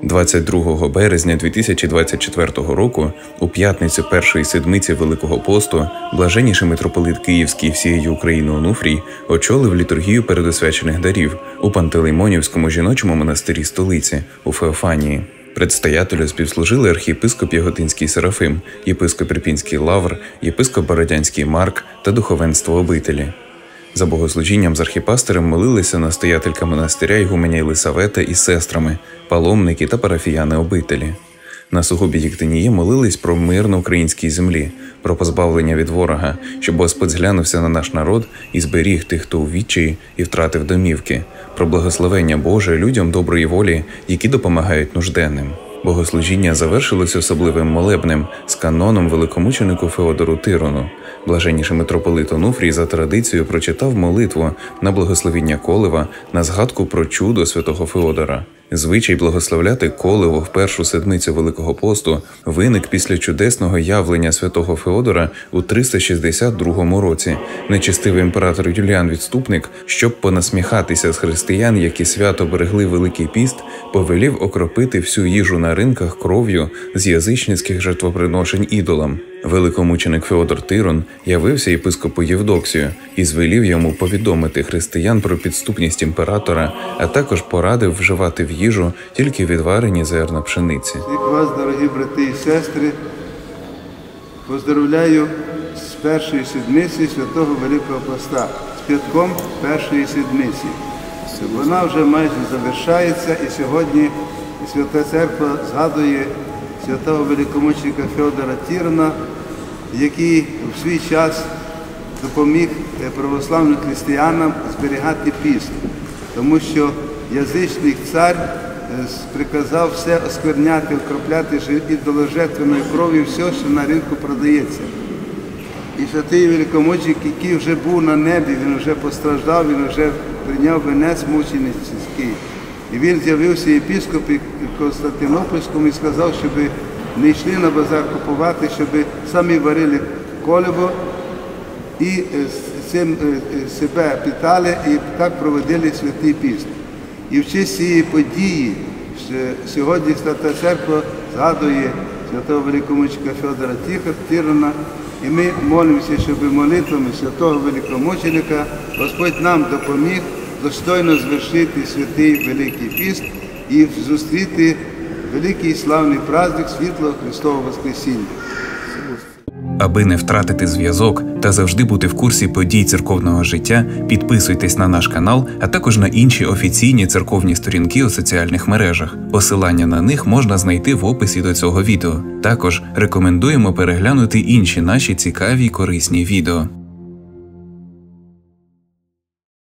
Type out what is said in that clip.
22 березня 2024 року, у п'ятницю першої седмиці Великого посту, блаженніший митрополит Київський всієї України Онуфрій очолив літургію передосвячених дарів у Пантелеймонівському жіночому монастирі столиці у Феофанії. Предстоятелю співслужили архієпископ Яготинський Серафим, єпископ Ірпінський Лавр, єпископ Бородянський Марк та духовенство обителі. За богослужінням з архіпастерем молилися настоятелька монастиря Ігуменя Єлисавета із сестрами, паломники та парафіяни обителі. На сугубі Єктинії молились про мир на українській землі, про позбавлення від ворога, щоб Господь зглянувся на наш народ і зберіг тих, хто у відчаї і втратив домівки, про благословення Боже людям доброї волі, які допомагають нужденним. Богослужіння завершилось особливим молебнем з каноном великомученику Феодору Тирону. Блаженніший митрополит Онуфрій за традицією прочитав молитву на благословіння колева на згадку про чудо святого Феодора. Звичай благословляти колево в першу седмицю Великого посту виник після чудесного явлення святого Феодора у 362 році. Нечестивий імператор Юліан Відступник, щоб понасміхатися з християн, які свято берегли Великий піст, повелів окропити всю їжу на ринках кров'ю з язичницьких жертвоприношень ідолам. Великомученик Феодор Тирон явився єпископу Євдоксію і звелів йому повідомити християн про підступність імператора, а також порадив вживати в їжу тільки відварені зерна пшениці. Всіх вас, дорогі брати і сестри, поздоровляю з першої седмиці Святого Великого Поста, з п'ятком першої седмиці. Вона вже майже завершається, і сьогодні Свята Церква згадує святого великомученика Феодора Тирона, який в свій час допоміг православним християнам зберігати піст, тому що язичний цар приказав все оскверняти, окропляти ідоложертвеною кров'ю все, що на ринку продається. І святий великомученик, який вже був на небі, він вже постраждав, він вже прийняв венець мученицький. І він з'явився єпископі Константинопольському і сказав, щоб не йшли на базар купувати, щоб самі варили колево і цим себе питали, і так проводили святий піст. І в честь цієї події сьогодні Свята Церква згадує святого великомученика Феодора Тирона, і ми молимося, щоб молитвами святого великомученика Господь нам допоміг достойно звершити святий Великий піст і зустріти великий і славний праздник світлого Христового Воскресіння. Аби не втратити зв'язок та завжди бути в курсі подій церковного життя, підписуйтесь на наш канал, а також на інші офіційні церковні сторінки у соціальних мережах. Посилання на них можна знайти в описі до цього відео. Також рекомендуємо переглянути інші наші цікаві й корисні відео.